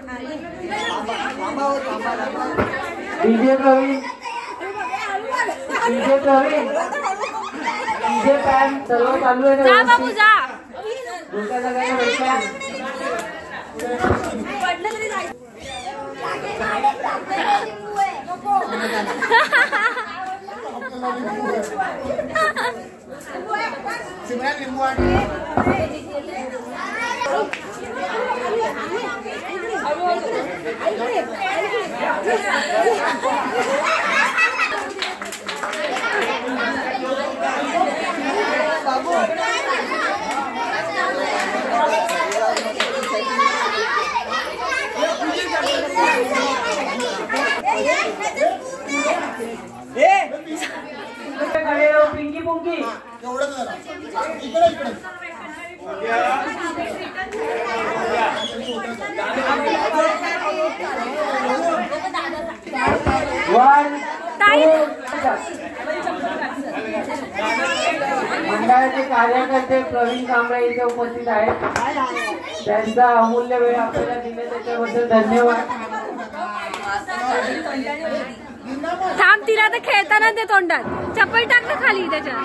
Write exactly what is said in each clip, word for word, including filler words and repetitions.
DJ Praveen, DJ Praveen, DJ पॅन सर्व चालू आहे. जा बाबू जा. दुसऱ्या जागेला बसल्या. पिंकी पुंकी मंडळाचे कार्यकर्ते प्रवीण कांबळे इथे उपस्थित आहेत. त्यांचा अमूल्य वेळ आपल्याला दिले त्याच्याबद्दल धन्यवाद. थांब, तिला तर खेळताना ते तोंडात चप्पल टाक ना खाली त्याच्या.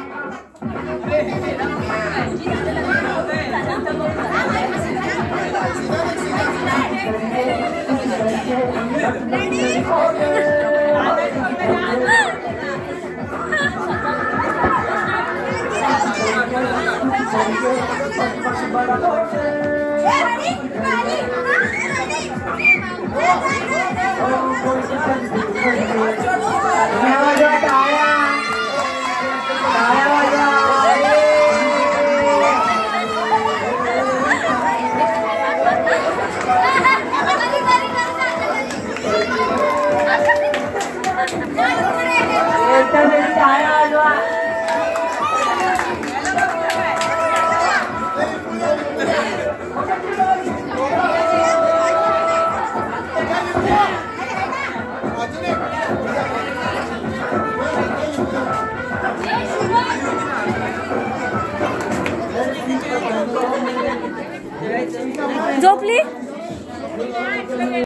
झोपली.